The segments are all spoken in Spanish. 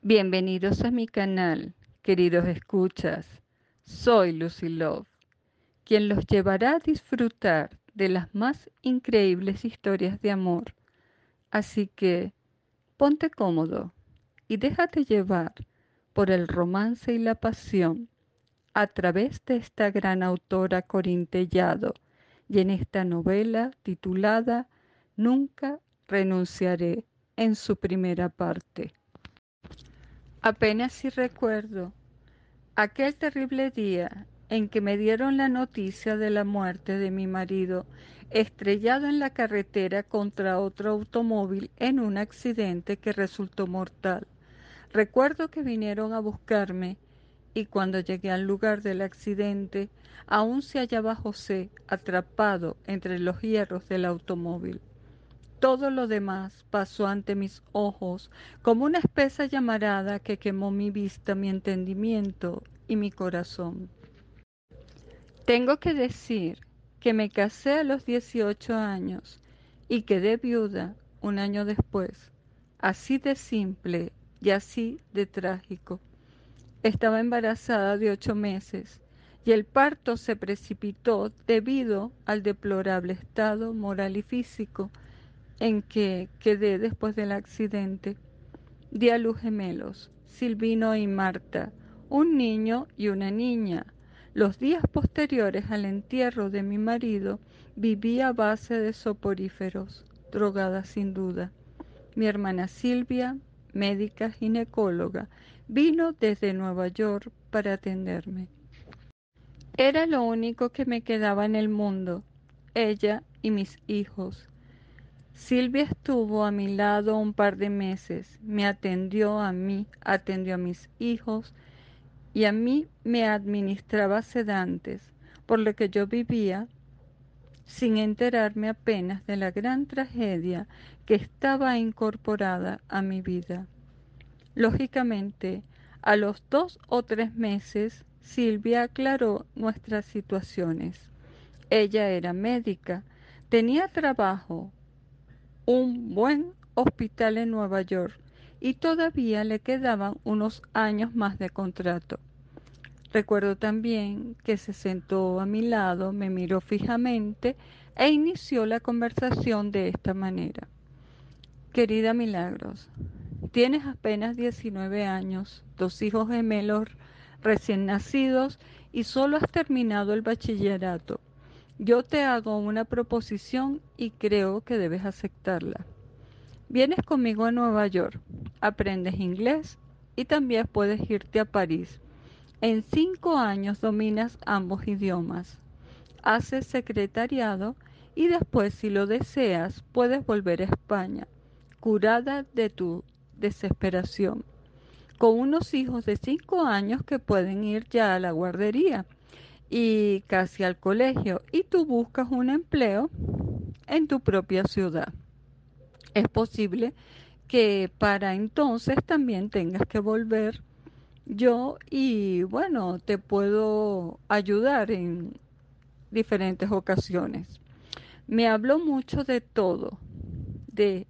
Bienvenidos a mi canal, queridos escuchas. Soy Lucy Love, quien los llevará a disfrutar de las más increíbles historias de amor. Así que ponte cómodo y déjate llevar por el romance y la pasión a través de esta gran autora Corín Tellado y en esta novela titulada Nunca renunciaré en su primera parte. Apenas si recuerdo aquel terrible día en que me dieron la noticia de la muerte de mi marido, estrellado en la carretera contra otro automóvil en un accidente que resultó mortal. Recuerdo que vinieron a buscarme y cuando llegué al lugar del accidente, aún se hallaba José atrapado entre los hierros del automóvil. Todo lo demás pasó ante mis ojos como una espesa llamarada que quemó mi vista, mi entendimiento y mi corazón. Tengo que decir que me casé a los 18 años y quedé viuda un año después, así de simple y así de trágico. Estaba embarazada de 8 meses y el parto se precipitó debido al deplorable estado moral y físico en que quedé después del accidente. Di a luz gemelos, Silvino y Marta, un niño y una niña. Los días posteriores al entierro de mi marido viví a base de soporíferos, drogada sin duda. Mi hermana Silvia, médica ginecóloga, vino desde Nueva York para atenderme. Era lo único que me quedaba en el mundo, ella y mis hijos. Silvia estuvo a mi lado un par de meses, me atendió a mí, atendió a mis hijos y a mí me administraba sedantes, por lo que yo vivía sin enterarme apenas de la gran tragedia que estaba incorporada a mi vida. Lógicamente, a los 2 o 3 meses, Silvia aclaró nuestras situaciones. Ella era médica, tenía trabajo, un buen hospital en Nueva York y todavía le quedaban unos años más de contrato. Recuerdo también que se sentó a mi lado, me miró fijamente e inició la conversación de esta manera. Querida Milagros, tienes apenas 19 años, 2 hijos gemelos recién nacidos y solo has terminado el bachillerato. Yo te hago una proposición y creo que debes aceptarla. Vienes conmigo a Nueva York, aprendes inglés y también puedes irte a París. En 5 años dominas ambos idiomas. Haces secretariado y después, si lo deseas, puedes volver a España, curada de tu desesperación, con unos hijos de 5 años que pueden ir ya a la guardería y casi al colegio, y tú buscas un empleo en tu propia ciudad. Es posible que para entonces también tengas que volver yo y bueno, te puedo ayudar en diferentes ocasiones. Me habló mucho de todo, de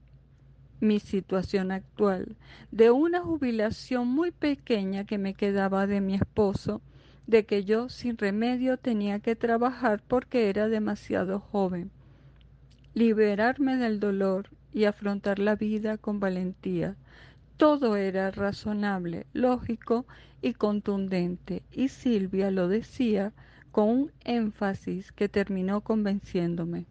mi situación actual, de una jubilación muy pequeña que me quedaba de mi esposo, de que yo sin remedio tenía que trabajar porque era demasiado joven, liberarme del dolor y afrontar la vida con valentía. Todo era razonable, lógico y contundente, y Silvia lo decía con un énfasis que terminó convenciéndome.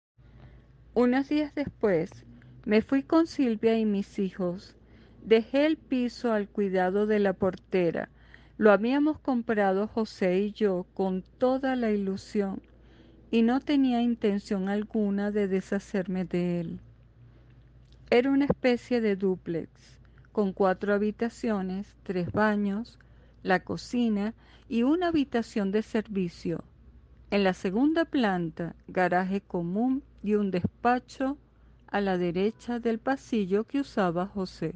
Unos días después, me fui con Silvia y mis hijos. Dejé el piso al cuidado de la portera. Lo habíamos comprado José y yo con toda la ilusión, y no tenía intención alguna de deshacerme de él. Era una especie de dúplex, con 4 habitaciones, 3 baños, la cocina y una habitación de servicio. En la segunda planta, garaje común y un despacho a la derecha del pasillo que usaba José.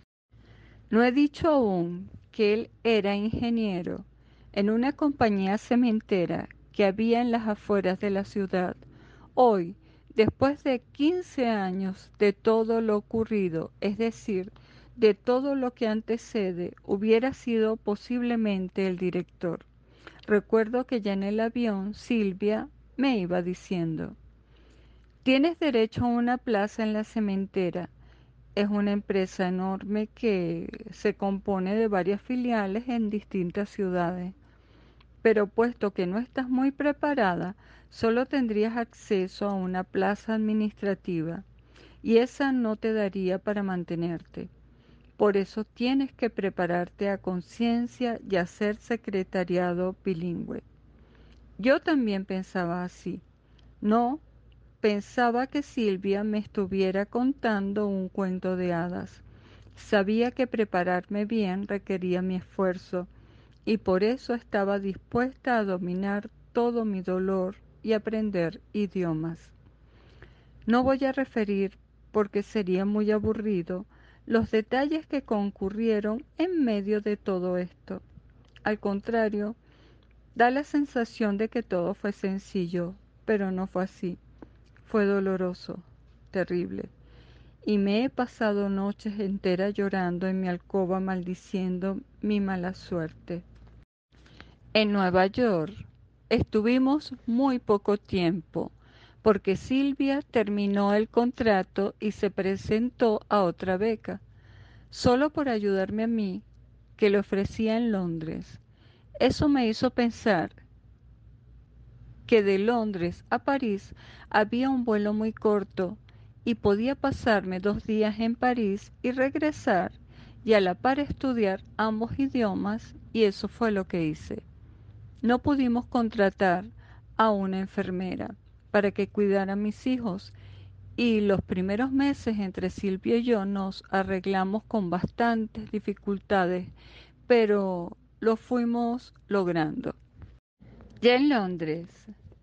No he dicho aún que él era ingeniero en una compañía cementera que había en las afueras de la ciudad. Hoy, después de 15 años de todo lo ocurrido, es decir, de todo lo que antecede hubiera sido posiblemente el director. Recuerdo que ya en el avión Silvia me iba diciendo: tienes derecho a una plaza en la cementera. Es una empresa enorme que se compone de varias filiales en distintas ciudades. Pero puesto que no estás muy preparada, solo tendrías acceso a una plaza administrativa y esa no te daría para mantenerte. Por eso tienes que prepararte a conciencia y hacer secretariado bilingüe. Yo también pensaba así. No pensaba que Silvia me estuviera contando un cuento de hadas. Sabía que prepararme bien requería mi esfuerzo y por eso estaba dispuesta a dominar todo mi dolor y aprender idiomas. No voy a referir, porque sería muy aburrido, los detalles que concurrieron en medio de todo esto. Al contrario, da la sensación de que todo fue sencillo, pero no fue así. Fue doloroso, terrible, y me he pasado noches enteras llorando en mi alcoba maldiciendo mi mala suerte. En Nueva York estuvimos muy poco tiempo, porque Silvia terminó el contrato y se presentó a otra beca, solo por ayudarme a mí, que le ofrecía en Londres. Eso me hizo pensar que de Londres a París había un vuelo muy corto y podía pasarme 2 días en París y regresar y a la par estudiar ambos idiomas, y eso fue lo que hice. No pudimos contratar a una enfermera para que cuidara a mis hijos y los primeros meses entre Silvia y yo nos arreglamos con bastantes dificultades, pero lo fuimos logrando. Ya en Londres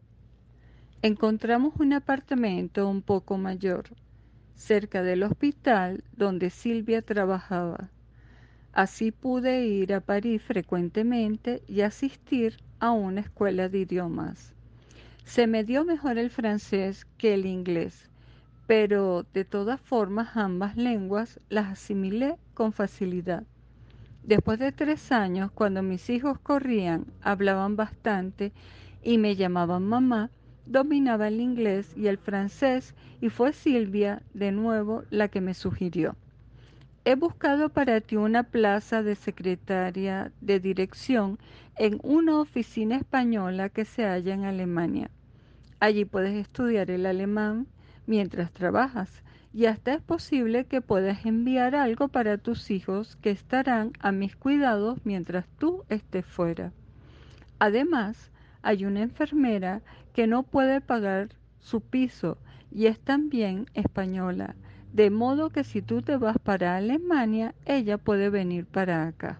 encontramos un apartamento un poco mayor, cerca del hospital donde Silvia trabajaba. Así pude ir a París frecuentemente y asistir a una escuela de idiomas. Se me dio mejor el francés que el inglés, pero de todas formas ambas lenguas las asimilé con facilidad. Después de 3 años, cuando mis hijos corrían, hablaban bastante y me llamaban mamá, dominaba el inglés y el francés, y fue Silvia de nuevo la que me sugirió: he buscado para ti una plaza de secretaria de dirección en una oficina española que se halla en Alemania. Allí puedes estudiar el alemán mientras trabajas y hasta es posible que puedas enviar algo para tus hijos que estarán a mis cuidados mientras tú estés fuera. Además, hay una enfermera que no puede pagar su piso y es también española, de modo que si tú te vas para Alemania, ella puede venir para acá.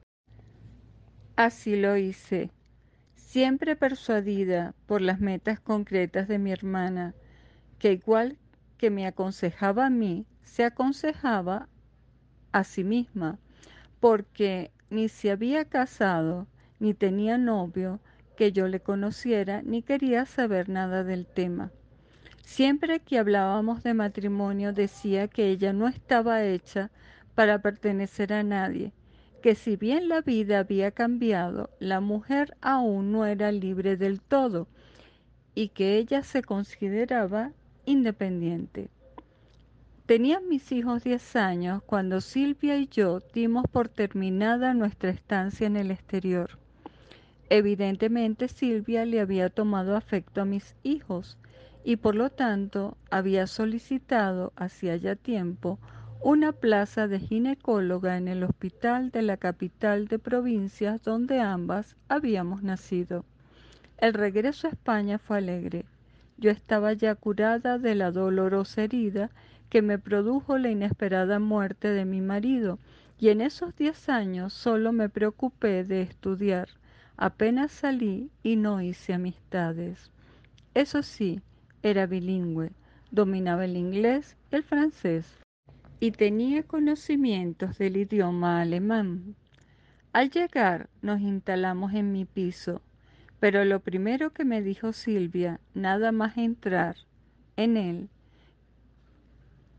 Así lo hice, siempre persuadida por las metas concretas de mi hermana, que igual que me aconsejaba a mí, se aconsejaba a sí misma, porque ni se había casado, ni tenía novio que yo le conociera, ni quería saber nada del tema. Siempre que hablábamos de matrimonio decía que ella no estaba hecha para pertenecer a nadie, que si bien la vida había cambiado, la mujer aún no era libre del todo y que ella se consideraba independiente. Tenían mis hijos 10 años cuando Silvia y yo dimos por terminada nuestra estancia en el exterior. Evidentemente Silvia le había tomado afecto a mis hijos y por lo tanto había solicitado hacía ya tiempo una plaza de ginecóloga en el hospital de la capital de provincias donde ambas habíamos nacido. El regreso a España fue alegre. Yo estaba ya curada de la dolorosa herida que me produjo la inesperada muerte de mi marido, y en esos 10 años solo me preocupé de estudiar. Apenas salí y no hice amistades. Eso sí, era bilingüe, dominaba el inglés y el francés, y tenía conocimientos del idioma alemán. Al llegar nos instalamos en mi piso, pero lo primero que me dijo Silvia, nada más entrar en él,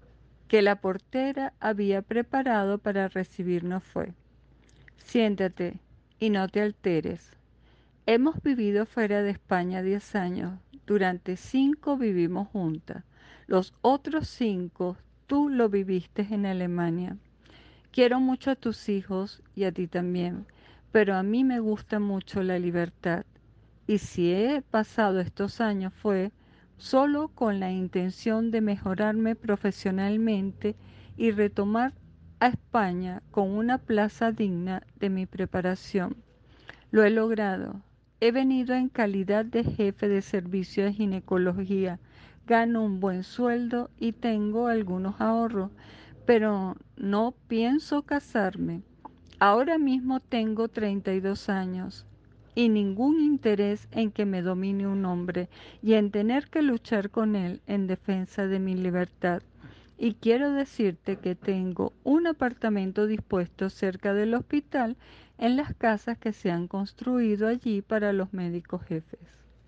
que la portera había preparado para recibirnos fue: siéntate y no te alteres. Hemos vivido fuera de España 10 años. Durante 5 vivimos juntas. Los otros 5 tú lo viviste en Alemania. Quiero mucho a tus hijos y a ti también, pero a mí me gusta mucho la libertad. Y si he pasado estos años fue solo con la intención de mejorarme profesionalmente y retomar a España con una plaza digna de mi preparación. Lo he logrado. He venido en calidad de jefe de servicio de ginecología. Gano un buen sueldo y tengo algunos ahorros, pero no pienso casarme. Ahora mismo tengo 32 años y ningún interés en que me domine un hombre y en tener que luchar con él en defensa de mi libertad. Y quiero decirte que tengo un apartamento dispuesto cerca del hospital en las casas que se han construido allí para los médicos jefes.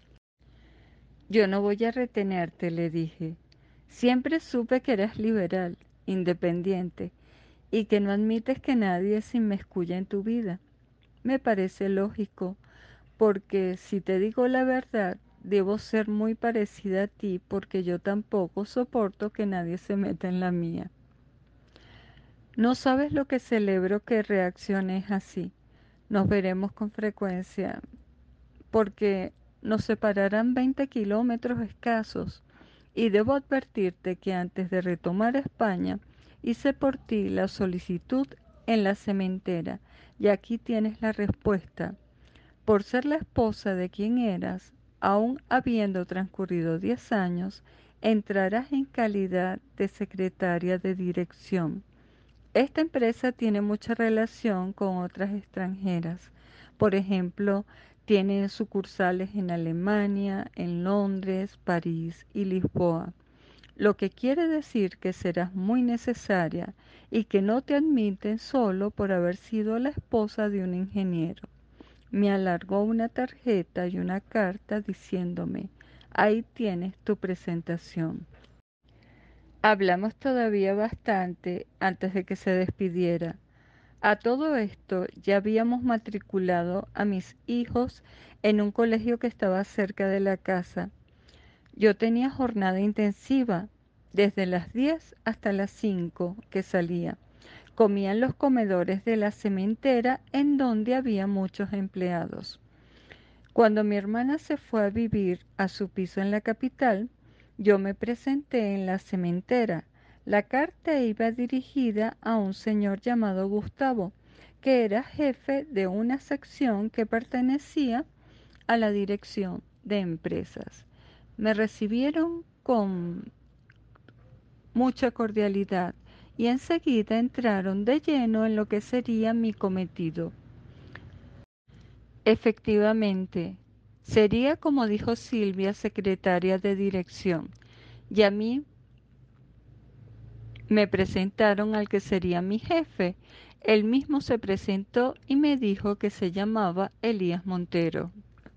Yo no voy a retenerte, le dije. Siempre supe que eras liberal, independiente, y que no admites que nadie se inmiscuya en tu vida. Me parece lógico, porque si te digo la verdad, debo ser muy parecida a ti porque yo tampoco soporto que nadie se meta en la mía. No sabes lo que celebro que reacciones así. Nos veremos con frecuencia, porque nos separarán 20 kilómetros escasos, y debo advertirte que antes de retomar España, hice por ti la solicitud en la cementera, y aquí tienes la respuesta. Por ser la esposa de quien eras, aun habiendo transcurrido 10 años, entrarás en calidad de secretaria de dirección. Esta empresa tiene mucha relación con otras extranjeras. Por ejemplo, tiene sucursales en Alemania, en Londres, París y Lisboa, lo que quiere decir que serás muy necesaria y que no te admiten solo por haber sido la esposa de un ingeniero. Me alargó una tarjeta y una carta diciéndome: ahí tienes tu presentación. Hablamos todavía bastante antes de que se despidiera. A todo esto ya habíamos matriculado a mis hijos en un colegio que estaba cerca de la casa. Yo tenía jornada intensiva, desde las 10 hasta las 5 que salía. Comía en los comedores de la cementera en donde había muchos empleados. Cuando mi hermana se fue a vivir a su piso en la capital, yo me presenté en la cementera. La carta iba dirigida a un señor llamado Gustavo, que era jefe de una sección que pertenecía a la dirección de empresas. Me recibieron con mucha cordialidad y enseguida entraron de lleno en lo que sería mi cometido. Efectivamente, sería, como dijo Silvia, secretaria de dirección, y a mí me presentaron al que sería mi jefe. Él mismo se presentó y me dijo que se llamaba Elías Montero.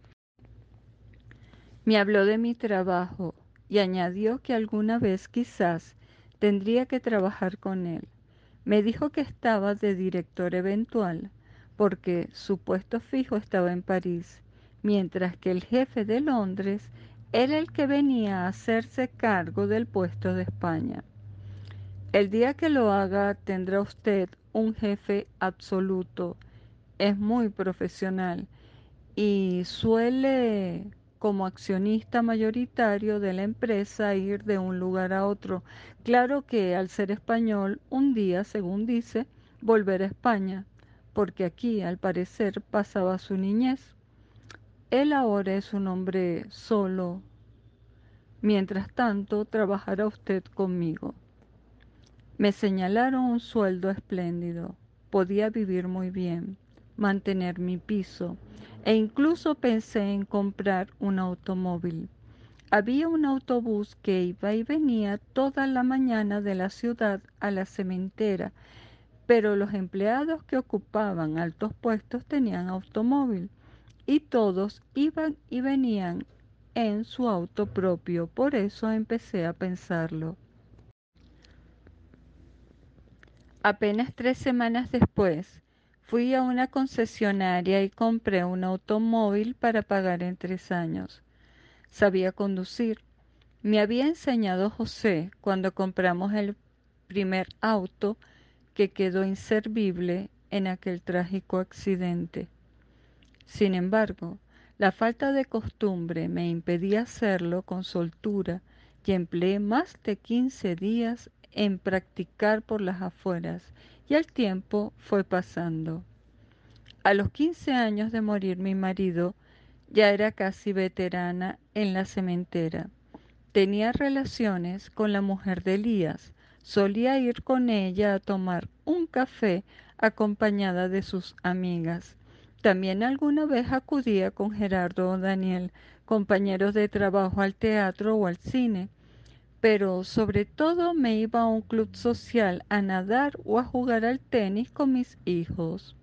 Me habló de mi trabajo y añadió que alguna vez quizás tendría que trabajar con él. Me dijo que estaba de director eventual porque su puesto fijo estaba en París, mientras que el jefe de Londres era el que venía a hacerse cargo del puesto de España. El día que lo haga tendrá usted un jefe absoluto. Es muy profesional y suele, como accionista mayoritario de la empresa, ir de un lugar a otro. Claro que al ser español, un día, según dice, volver a España, porque aquí al parecer pasaba su niñez. Él ahora es un hombre solo. Mientras tanto, trabajará usted conmigo. Me señalaron un sueldo espléndido. Podía vivir muy bien, mantener mi piso e incluso pensé en comprar un automóvil. Había un autobús que iba y venía toda la mañana de la ciudad a la cementera, pero los empleados que ocupaban altos puestos tenían automóvil y todos iban y venían en su auto propio. Por eso empecé a pensarlo. Apenas 3 semanas después, fui a una concesionaria y compré un automóvil para pagar en 3 años. Sabía conducir. Me había enseñado José cuando compramos el primer auto que quedó inservible en aquel trágico accidente. Sin embargo, la falta de costumbre me impedía hacerlo con soltura y empleé más de 15 días en practicar por las afueras y el tiempo fue pasando. A los 15 años de morir mi marido, ya era casi veterana en la cementera. Tenía relaciones con la mujer de Elías. Solía ir con ella a tomar un café acompañada de sus amigas. También alguna vez acudía con Gerardo o Daniel, compañeros de trabajo, al teatro o al cine, pero sobre todo me iba a un club social a nadar o a jugar al tenis con mis hijos.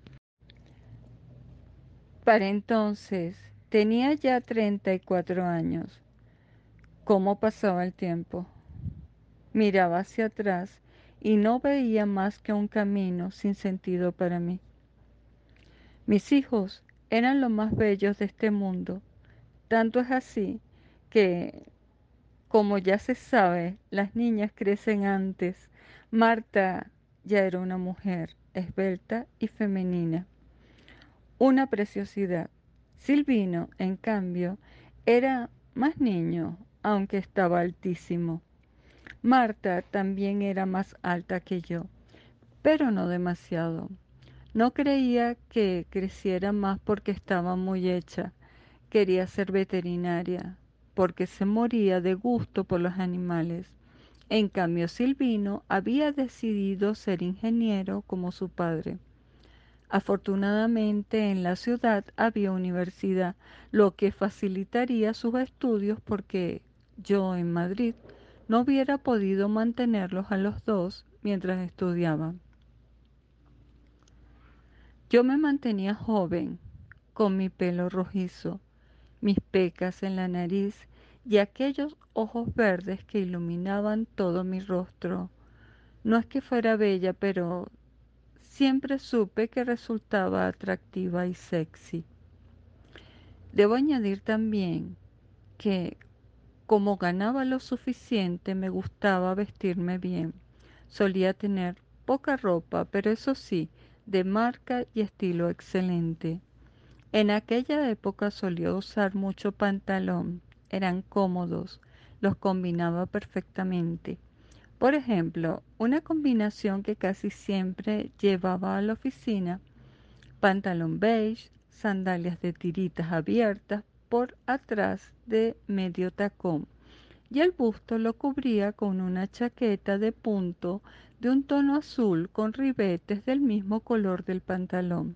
Para entonces tenía ya 34 años. ¿Cómo pasaba el tiempo? Miraba hacia atrás y no veía más que un camino sin sentido para mí. Mis hijos eran los más bellos de este mundo. Tanto es así que, como ya se sabe, las niñas crecen antes. Marta ya era una mujer esbelta y femenina, una preciosidad. Silvino, en cambio, era más niño, aunque estaba altísimo. Marta también era más alta que yo, pero no demasiado. No creía que creciera más porque estaba muy hecha. Quería ser veterinaria, porque se moría de gusto por los animales. En cambio, Silvino había decidido ser ingeniero como su padre. Afortunadamente en la ciudad había universidad, lo que facilitaría sus estudios porque yo en Madrid no hubiera podido mantenerlos a los dos mientras estudiaban. Yo me mantenía joven, con mi pelo rojizo, mis pecas en la nariz y aquellos ojos verdes que iluminaban todo mi rostro. No es que fuera bella, pero siempre supe que resultaba atractiva y sexy. Debo añadir también que, como ganaba lo suficiente, me gustaba vestirme bien. Solía tener poca ropa, pero eso sí, de marca y estilo excelente. En aquella época solía usar mucho pantalón, eran cómodos, los combinaba perfectamente. Por ejemplo, una combinación que casi siempre llevaba a la oficina: pantalón beige, sandalias de tiritas abiertas por atrás de medio tacón, y el busto lo cubría con una chaqueta de punto de un tono azul con ribetes del mismo color del pantalón.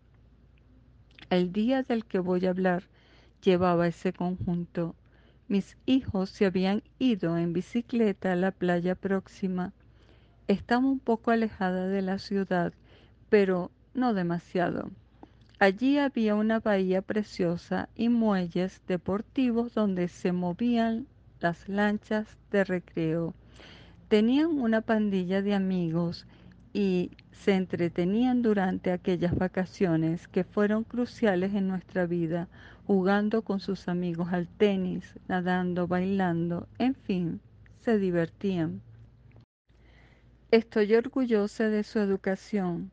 El día del que voy a hablar llevaba ese conjunto. Mis hijos se habían ido en bicicleta a la playa próxima. Estaba un poco alejada de la ciudad, pero no demasiado. Allí había una bahía preciosa y muelles deportivos donde se movían las lanchas de recreo. Tenían una pandilla de amigos y se entretenían durante aquellas vacaciones que fueron cruciales en nuestra vida, jugando con sus amigos al tenis, nadando, bailando, en fin, se divertían. Estoy orgullosa de su educación.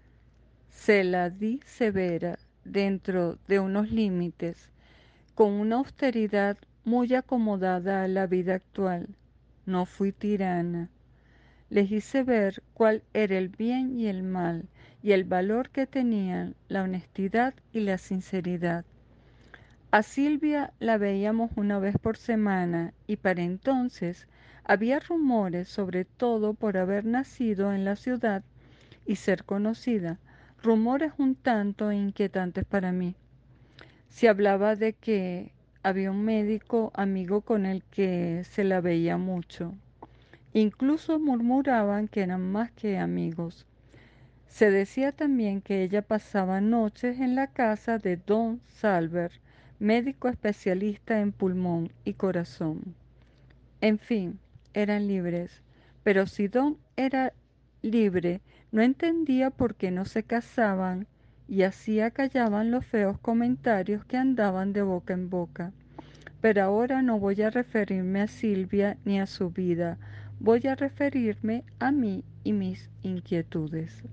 Se la di severa, dentro de unos límites, con una austeridad muy acomodada a la vida actual. No fui tirana. Les hice ver cuál era el bien y el mal, y el valor que tenían la honestidad y la sinceridad. A Silvia la veíamos una vez por semana, y para entonces había rumores, sobre todo por haber nacido en la ciudad y ser conocida, rumores un tanto inquietantes para mí. Se hablaba de que había un médico amigo con el que se la veía mucho. Incluso murmuraban que eran más que amigos. Se decía también que ella pasaba noches en la casa de Don Salver, médico especialista en pulmón y corazón. En fin, eran libres. Pero si Don era libre, No entendía por qué no se casaban y así acallaban los feos comentarios que andaban de boca en boca. Pero ahora no voy a referirme a Silvia ni a su vida, voy a referirme a mí y mis inquietudes.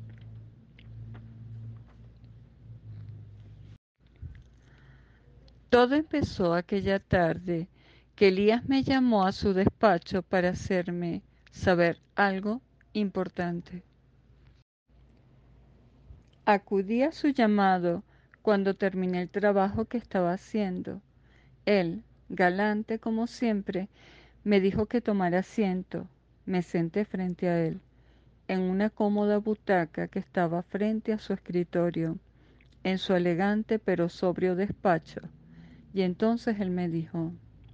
Todo empezó aquella tarde que Elías me llamó a su despacho para hacerme saber algo importante. Acudí a su llamado cuando terminé el trabajo que estaba haciendo. Él, galante como siempre, me dijo que tomara asiento. Me senté frente a él, en una cómoda butaca que estaba frente a su escritorio, en su elegante pero sobrio despacho. Y entonces él me dijo: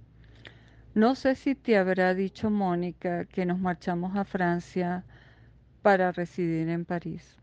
no sé si te habrá dicho Mónica que nos marchamos a Francia para residir en París.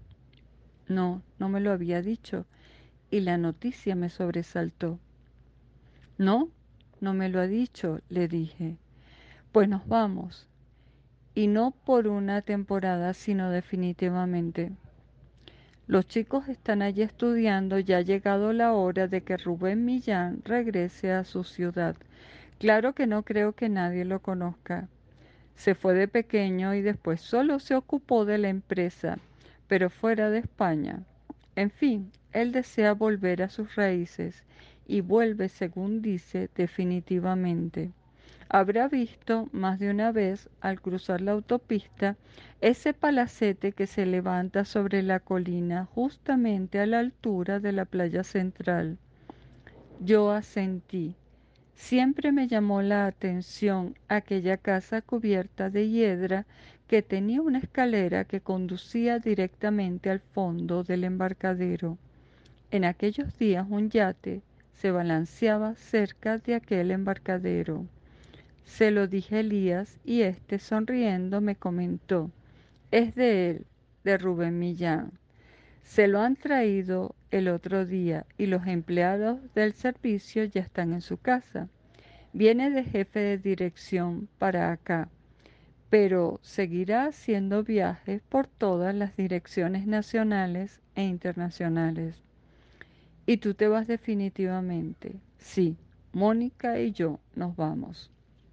No, no me lo había dicho y la noticia me sobresaltó. No, no me lo ha dicho, le dije. Pues nos vamos, y no por una temporada, sino definitivamente. Los chicos están allí estudiando, ya ha llegado la hora de que Rubén Millán regrese a su ciudad. Claro que no creo que nadie lo conozca. Se fue de pequeño y después solo se ocupó de la empresa, pero fuera de España. En fin, él desea volver a sus raíces y vuelve, según dice, definitivamente. Habrá visto más de una vez, al cruzar la autopista, ese palacete que se levanta sobre la colina justamente a la altura de la playa central. Yo asentí. Siempre me llamó la atención aquella casa cubierta de hiedra que tenía una escalera que conducía directamente al fondo del embarcadero. En aquellos días un yate se balanceaba cerca de aquel embarcadero. Se lo dije a Elías y éste, sonriendo, me comentó: es de él, de Rubén Millán. Se lo han traído el otro día y los empleados del servicio ya están en su casa. Viene de jefe de dirección para acá, pero seguirá haciendo viajes por todas las direcciones nacionales e internacionales. ¿Y tú te vas definitivamente? Sí, Mónica y yo nos vamos.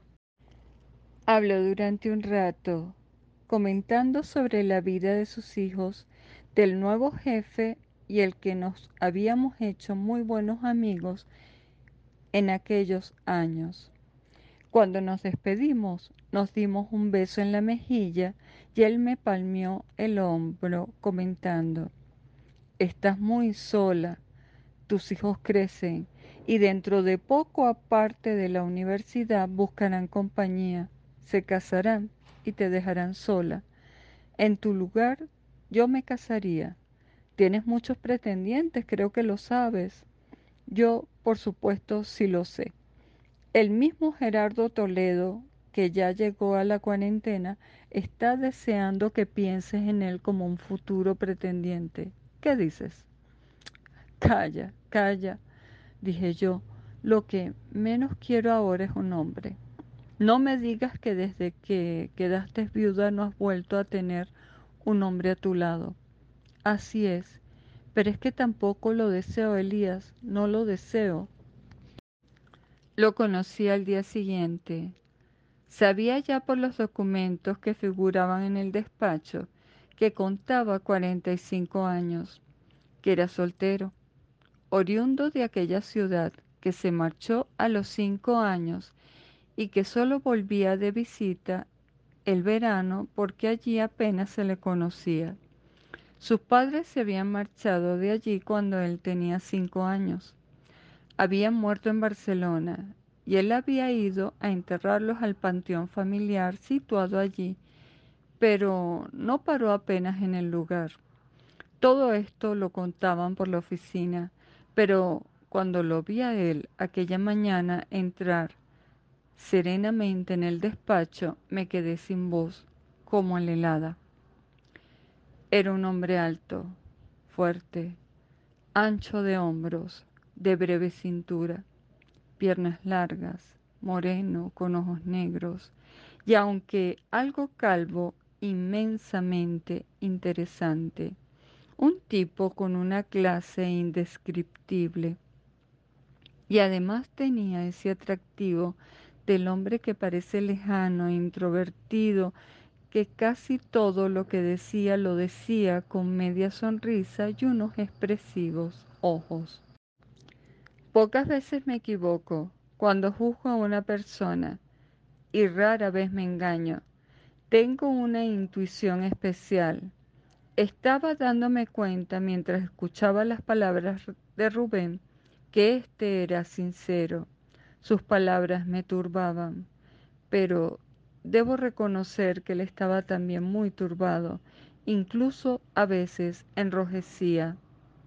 Habló durante un rato, comentando sobre la vida de sus hijos, del nuevo jefe y el que nos habíamos hecho muy buenos amigos en aquellos años. Cuando nos despedimos, nos dimos un beso en la mejilla y él me palmeó el hombro comentando: estás muy sola, tus hijos crecen y dentro de poco, aparte de la universidad, buscarán compañía, se casarán y te dejarán sola. En tu lugar, yo me casaría. Tienes muchos pretendientes, creo que lo sabes. Yo, por supuesto, sí lo sé. El mismo Gerardo Toledo, que ya llegó a la cuarentena, está deseando que pienses en él como un futuro pretendiente. ¿Qué dices? Calla, calla, dije yo. Lo que menos quiero ahora es un hombre. No me digas que desde que quedaste viuda no has vuelto a tener un hombre a tu lado. Así es, pero es que tampoco lo deseo, Elías, no lo deseo. Lo conocí al día siguiente. Sabía ya por los documentos que figuraban en el despacho que contaba 45 años, que era soltero, oriundo de aquella ciudad, que se marchó a los 5 años y que solo volvía de visita el verano porque allí apenas se le conocía. Sus padres se habían marchado de allí cuando él tenía 5 años. Habían muerto en Barcelona y él había ido a enterrarlos al panteón familiar situado allí, pero no paró apenas en el lugar. Todo esto lo contaban por la oficina, pero cuando lo vi a él aquella mañana entrar serenamente en el despacho, me quedé sin voz, como helada. Era un hombre alto, fuerte, ancho de hombros, de breve cintura, piernas largas, moreno, con ojos negros, y aunque algo calvo, inmensamente interesante. Un tipo con una clase indescriptible. Y además tenía ese atractivo del hombre que parece lejano, introvertido, que casi todo lo que decía lo decía con media sonrisa y unos expresivos ojos. Pocas veces me equivoco cuando juzgo a una persona y rara vez me engaño. Tengo una intuición especial. Estaba dándome cuenta mientras escuchaba las palabras de Rubén que éste era sincero. Sus palabras me turbaban, pero debo reconocer que él estaba también muy turbado, incluso a veces enrojecía.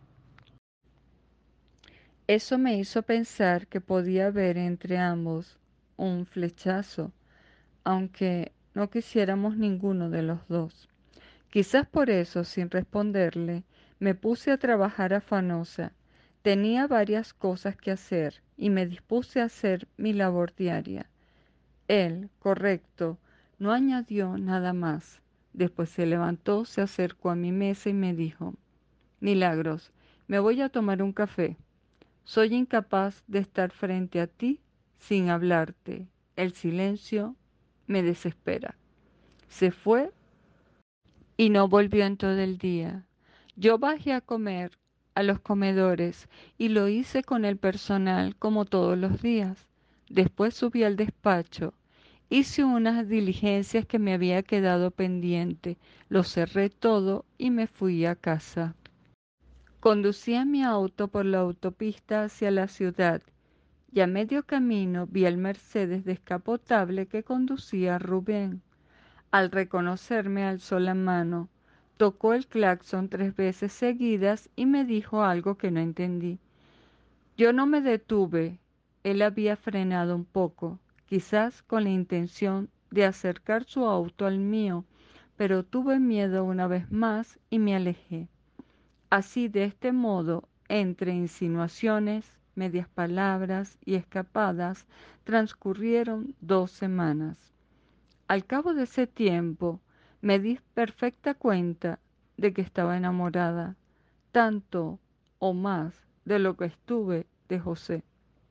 Eso me hizo pensar que podía haber entre ambos un flechazo, aunque no quisiéramos ninguno de los dos. Quizás por eso, sin responderle, me puse a trabajar afanosa. Tenía varias cosas que hacer y me dispuse a hacer mi labor diaria. Él, correcto, no añadió nada más. Después se levantó, se acercó a mi mesa y me dijo, Milagros, me voy a tomar un café. Soy incapaz de estar frente a ti sin hablarte. El silencio me desespera. Se fue y no volvió en todo el día. Yo bajé a comer a los comedores y lo hice con el personal como todos los días. Después subí al despacho, hice unas diligencias que me había quedado pendiente, lo cerré todo y me fui a casa. Conducía mi auto por la autopista hacia la ciudad y a medio camino vi el Mercedes descapotable que conducía Rubén. Al reconocerme alzó la mano, tocó el claxon 3 veces seguidas y me dijo algo que no entendí. Yo no me detuve. Él había frenado un poco, quizás con la intención de acercar su auto al mío, pero tuve miedo una vez más y me alejé. Así de este modo, entre insinuaciones, medias palabras y escapadas, transcurrieron 2 semanas. Al cabo de ese tiempo me di perfecta cuenta de que estaba enamorada, tanto o más de lo que estuve de José.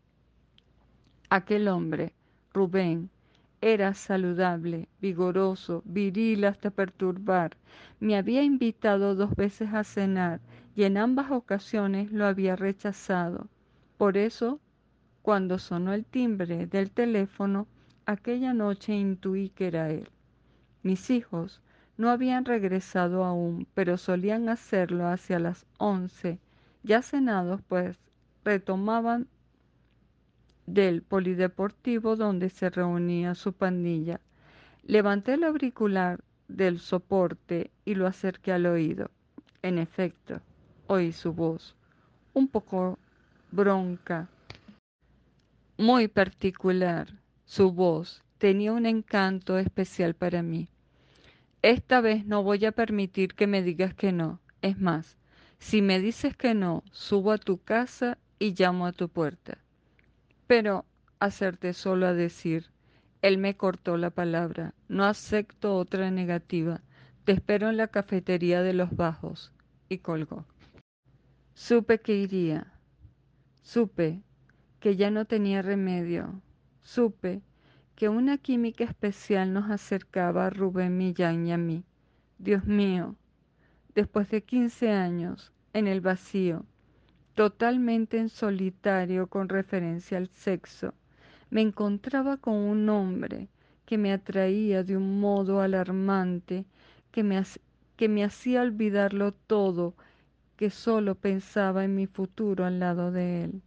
Aquel hombre, Rubén, era saludable, vigoroso, viril hasta perturbar. Me había invitado 2 veces a cenar y en ambas ocasiones lo había rechazado. Por eso, cuando sonó el timbre del teléfono, aquella noche intuí que era él. Mis hijos no habían regresado aún, pero solían hacerlo hacia las 11. Ya cenados, pues retomaban del polideportivo donde se reunía su pandilla. Levanté el auricular del soporte y lo acerqué al oído. En efecto, oí su voz, un poco bronca, muy particular. Su voz tenía un encanto especial para mí. Esta vez no voy a permitir que me digas que no. Es más, si me dices que no, subo a tu casa y llamo a tu puerta. Pero hacerte solo a decir, él me cortó la palabra. No acepto otra negativa. Te espero en la cafetería de los Bajos. Y colgó. Supe que iría. Supe que ya no tenía remedio. Supe que una química especial nos acercaba a Rubén Millán y a mí. Dios mío, después de 15 años, en el vacío, totalmente en solitario con referencia al sexo, me encontraba con un hombre que me atraía de un modo alarmante, que me, que me hacía olvidarlo todo, que solo pensaba en mi futuro al lado de él.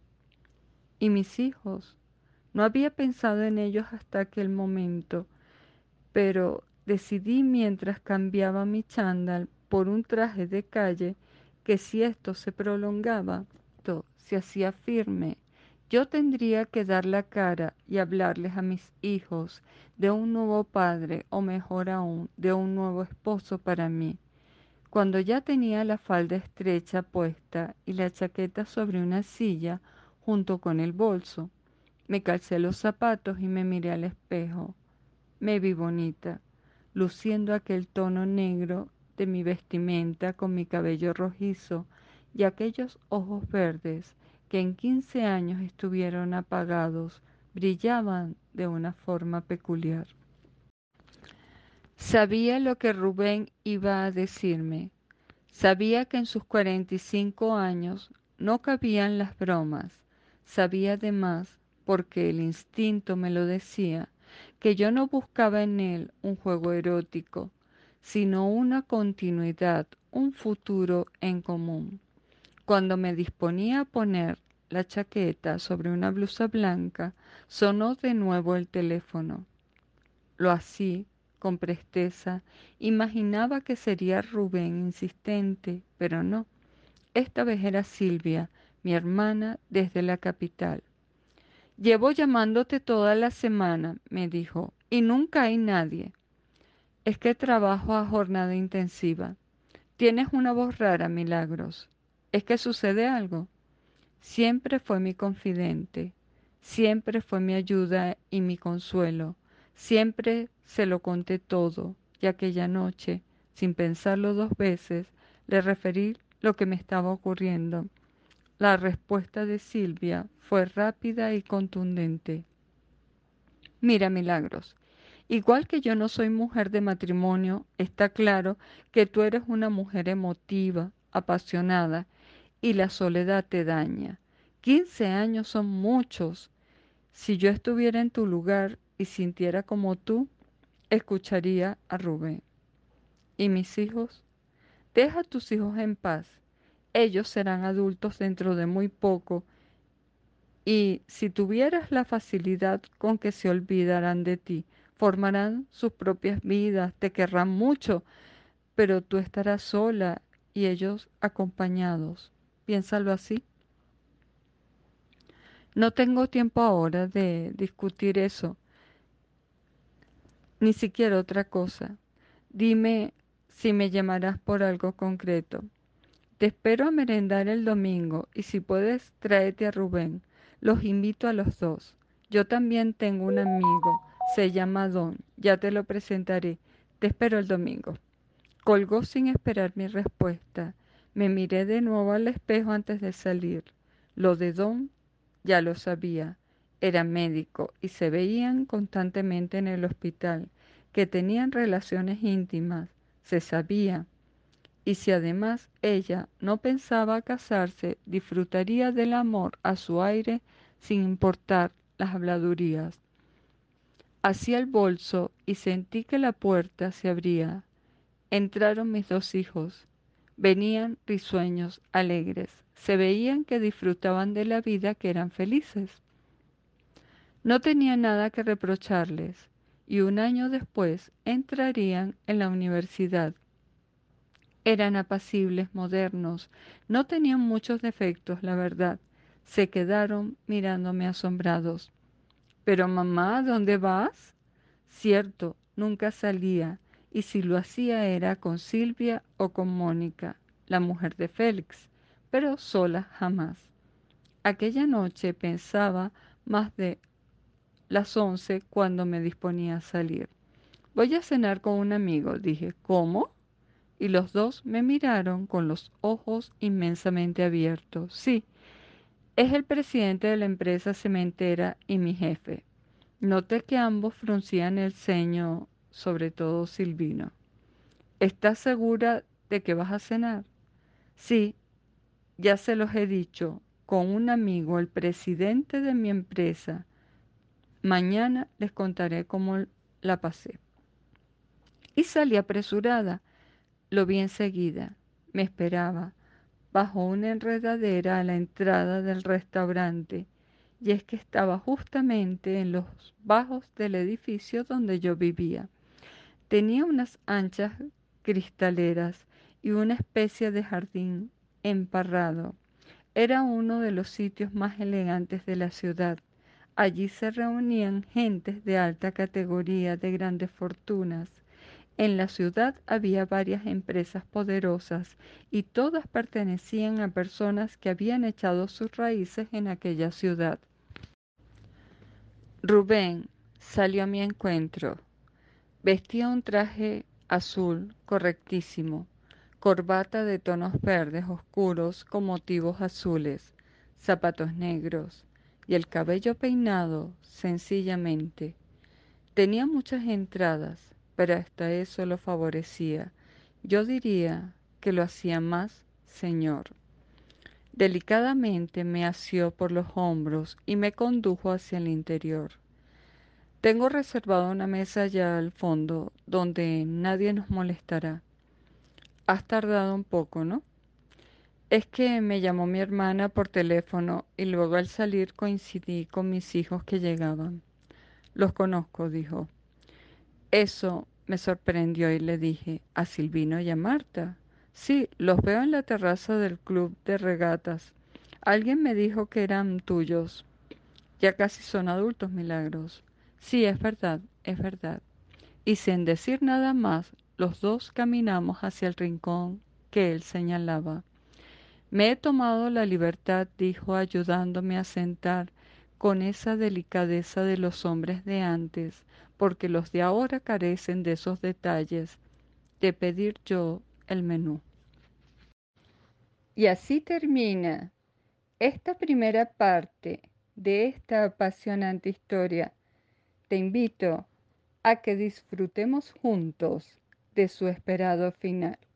Y mis hijos, no había pensado en ellos hasta aquel momento, pero decidí mientras cambiaba mi chándal por un traje de calle que si esto se prolongaba, se hacía firme, yo tendría que dar la cara y hablarles a mis hijos de un nuevo padre o mejor aún, de un nuevo esposo para mí. Cuando ya tenía la falda estrecha puesta y la chaqueta sobre una silla junto con el bolso, me calcé los zapatos y me miré al espejo. Me vi bonita. luciendo aquel tono negro de mi vestimenta con mi cabello rojizo y aquellos ojos verdes que en 15 años estuvieron apagados, brillaban de una forma peculiar. Sabía lo que Rubén iba a decirme. Sabía que en sus 45 años no cabían las bromas. Sabía además, porque el instinto me lo decía, que yo no buscaba en él un juego erótico, sino una continuidad, un futuro en común. Cuando me disponía a poner la chaqueta sobre una blusa blanca, sonó de nuevo el teléfono. Lo hacía con presteza. Imaginaba que sería Rubén insistente, pero no. Esta vez era Silvia, mi hermana desde la capital. Llevo llamándote toda la semana, me dijo, y nunca hay nadie. Es que trabajo a jornada intensiva. Tienes una voz rara, Milagros. ¿Es que sucede algo? Siempre fue mi confidente, siempre fue mi ayuda y mi consuelo, siempre se lo conté todo, y aquella noche, sin pensarlo dos veces, le referí lo que me estaba ocurriendo. La respuesta de Silvia fue rápida y contundente. Mira, Milagros, igual que yo no soy mujer de matrimonio, está claro que tú eres una mujer emotiva, apasionada, y la soledad te daña. 15 años son muchos. Si yo estuviera en tu lugar y sintiera como tú, escucharía a Rubén. ¿Y mis hijos? Deja a tus hijos en paz. Ellos serán adultos dentro de muy poco y si tuvieras la facilidad con que se olvidarán de ti, formarán sus propias vidas, te querrán mucho, pero tú estarás sola y ellos acompañados. Piénsalo así. No tengo tiempo ahora de discutir eso, ni siquiera otra cosa. Dime si me llamarás por algo concreto. Te espero a merendar el domingo y si puedes, tráete a Rubén. Los invito a los dos. Yo también tengo un amigo, se llama Don, ya te lo presentaré. Te espero el domingo. Colgó sin esperar mi respuesta. Me miré de nuevo al espejo antes de salir. Lo de Don ya lo sabía. Era médico y se veían constantemente en el hospital, que tenían relaciones íntimas. Se sabía. Y si además ella no pensaba casarse, disfrutaría del amor a su aire sin importar las habladurías. Hacía el bolso y sentí que la puerta se abría. Entraron mis dos hijos. Venían risueños, alegres. Se veían que disfrutaban de la vida, que eran felices. No tenía nada que reprocharles, y un año después entrarían en la universidad. Eran apacibles, modernos, no tenían muchos defectos, la verdad. Se quedaron mirándome asombrados. Pero mamá, ¿dónde vas? Cierto, nunca salía, y si lo hacía era con Silvia o con Mónica, la mujer de Félix, pero sola jamás. Aquella noche pensaba más de las 11 cuando me disponía a salir. Voy a cenar con un amigo, dije. ¿Cómo? Y los dos me miraron con los ojos inmensamente abiertos. Sí, es el presidente de la empresa cementera y mi jefe. Noté que ambos fruncían el ceño, sobre todo Silvino. ¿Estás segura de que vas a cenar? Sí, ya se los he dicho, con un amigo, el presidente de mi empresa. Mañana les contaré cómo la pasé. Y salí apresurada. Lo vi enseguida. Me esperaba, bajo una enredadera a la entrada del restaurante, y es que estaba justamente en los bajos del edificio donde yo vivía. Tenía unas anchas cristaleras y una especie de jardín emparrado. Era uno de los sitios más elegantes de la ciudad. Allí se reunían gentes de alta categoría, de grandes fortunas. En la ciudad había varias empresas poderosas y todas pertenecían a personas que habían echado sus raíces en aquella ciudad. Rubén salió a mi encuentro. Vestía un traje azul correctísimo, corbata de tonos verdes oscuros con motivos azules, zapatos negros y el cabello peinado sencillamente. Tenía muchas entradas, pero hasta eso lo favorecía. Yo diría que lo hacía más señor. Delicadamente me asió por los hombros y me condujo hacia el interior. Tengo reservada una mesa allá al fondo donde nadie nos molestará. Has tardado un poco, ¿no? Es que me llamó mi hermana por teléfono y luego al salir coincidí con mis hijos que llegaban. Los conozco, dijo. Eso me sorprendió y le dije, ¿a Silvino y a Marta? Sí, los veo en la terraza del club de regatas. Alguien me dijo que eran tuyos. Ya casi son adultos, Milagros. Sí, es verdad, es verdad. Y sin decir nada más, los dos caminamos hacia el rincón que él señalaba. Me he tomado la libertad, dijo, ayudándome a sentar con esa delicadeza de los hombres de antes, porque los de ahora carecen de esos detalles, de pedir yo el menú. Y así termina esta primera parte de esta apasionante historia. Te invito a que disfrutemos juntos de su esperado final.